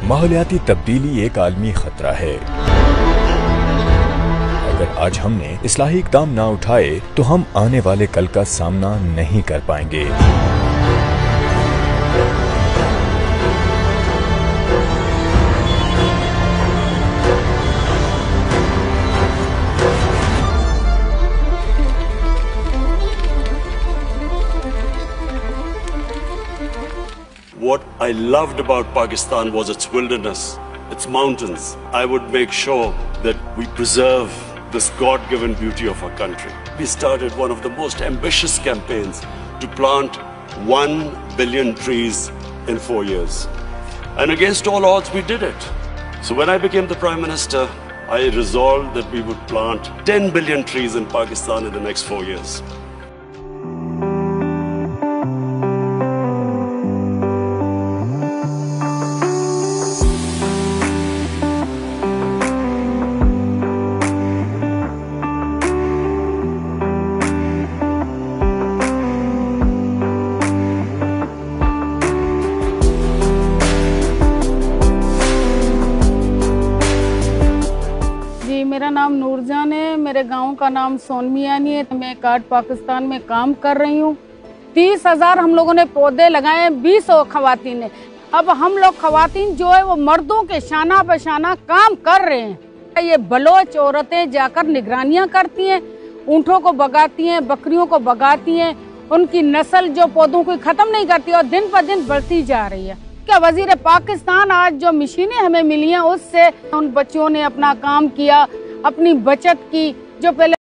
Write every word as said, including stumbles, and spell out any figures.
माहौलियाती तब्दीली एक आलमी खतरा है। अगर आज हमने इस्लाही इक़दाम ना उठाए तो हम आने वाले कल का सामना नहीं कर पाएंगे। What I loved about Pakistan was its wilderness, its mountains. I would make sure that we preserve this God-given beauty of our country. We started one of the most ambitious campaigns to plant one billion trees in four years. And against all odds, we did it. So when I became the Prime Minister, I resolved that we would plant ten billion trees in Pakistan in the next four years. मेरा नाम नूरजान है, मेरे गांव का नाम सोनमियानी है। मैं card Pakistan में काम कर रही हूँ। तीस हजार हम लोगों ने पौधे लगाए, बीस खवातीन ने। अब हम लोग खवातीन जो है वो मर्दों के शाना बशाना काम कर रहे हैं। ये बलोच औरतें जाकर निगरानियां करती हैं, ऊँटों को भगाती हैं, बकरियों को भगाती हैं, उनकी नस्ल जो पौधों को खत्म नहीं करती और दिन पर दिन बढ़ती जा रही है। क्या वजीर पाकिस्तान आज जो मशीनें हमें मिली हैं उससे उन बच्चों ने अपना काम किया, अपनी बचत की। जो पहले